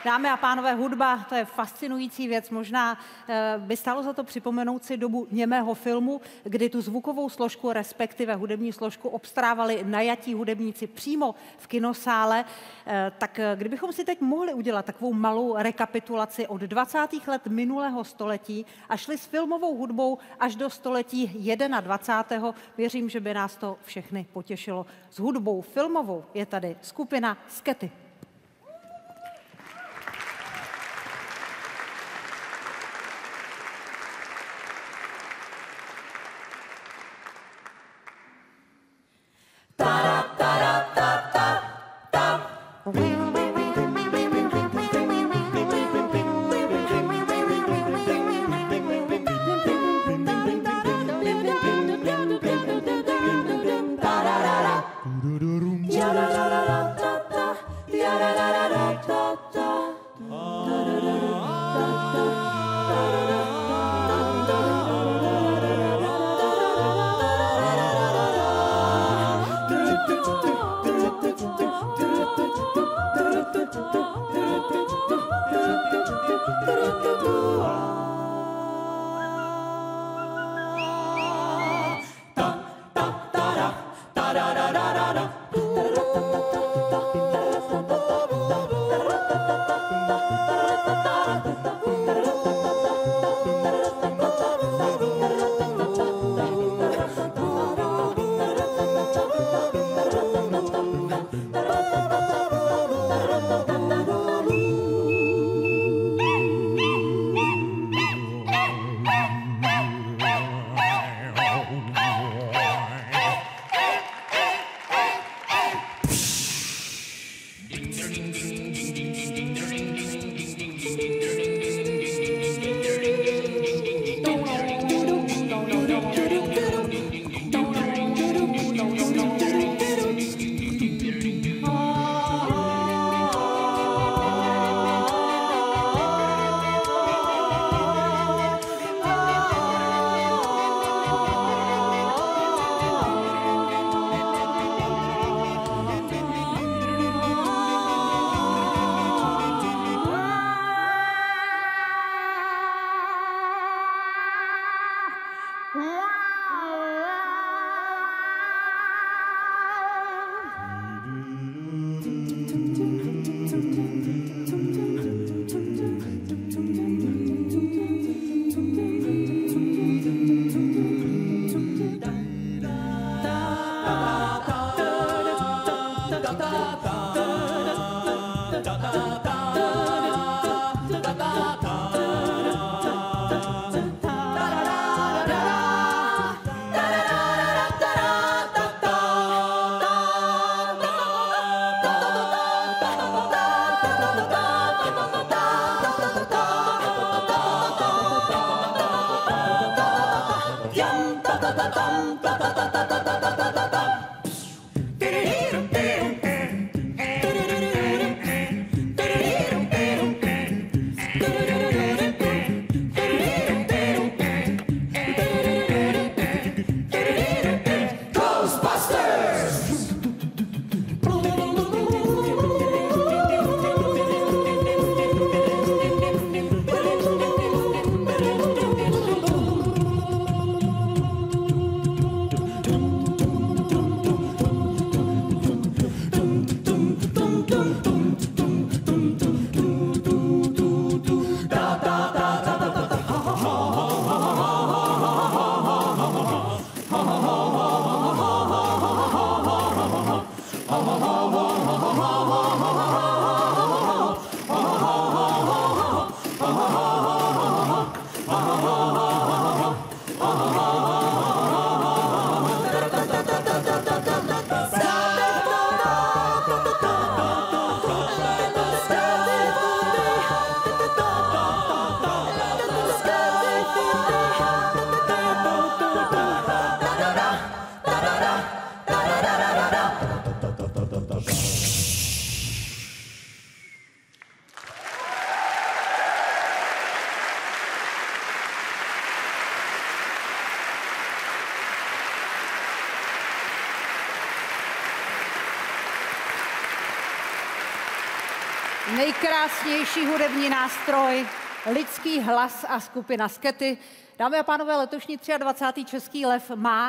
Dámy a pánové, hudba, to je fascinující věc. Možná by stálo za to připomenout si dobu němého filmu, kdy tu zvukovou složku, respektive hudební složku, obstarávali najatí hudebníci přímo v kinosále. Tak kdybychom si teď mohli udělat takovou malou rekapitulaci od 20. let minulého století a šli s filmovou hudbou až do století 21. Věřím, že by nás to všechny potěšilo. S hudbou filmovou je tady skupina Skety. nejkrásnější hudební nástroj, lidský hlas a skupina Skety. Dámy a pánové, letošní 23. Český lev má